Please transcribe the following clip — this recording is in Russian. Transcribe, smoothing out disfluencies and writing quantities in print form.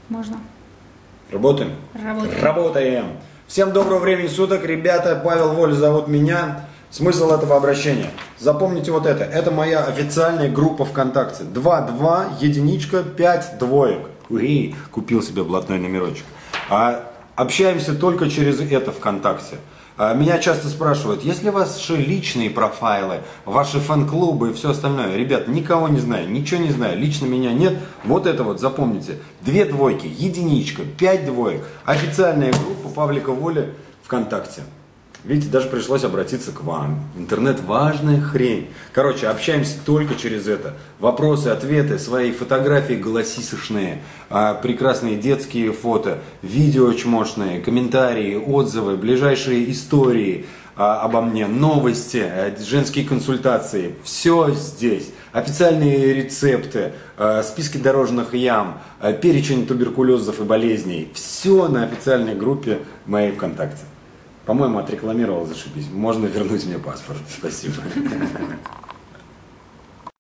Можно. Работаем? Работаем. Работаем. Всем доброго времени суток, ребята. Павел Воль зовут меня. Смысл этого обращения. Запомните вот это. Это моя официальная группа ВКонтакте. 2-2, единичка, 5 двоек. Уи, купил себе блатной номерочек. Общаемся только через это ВКонтакте. Меня часто спрашивают, есть ли ваши личные профайлы, ваши фан-клубы и все остальное. Ребят, никого не знаю, ничего не знаю, лично меня нет. Вот это вот запомните. 2 двойки, единичка, 5 двоек. Официальная группа Павлика Воли ВКонтакте. Видите, даже пришлось обратиться к вам. Интернет важная хрень. Короче, общаемся только через это. Вопросы, ответы, свои фотографии голосисошные, прекрасные детские фото, видео чмошные, комментарии, отзывы, ближайшие истории обо мне, новости, женские консультации. Все здесь. Официальные рецепты, списки дорожных ям, перечень туберкулезов и болезней. Все на официальной группе моей ВКонтакте. По-моему, отрекламировал, зашибись. Можно вернуть мне паспорт. Спасибо.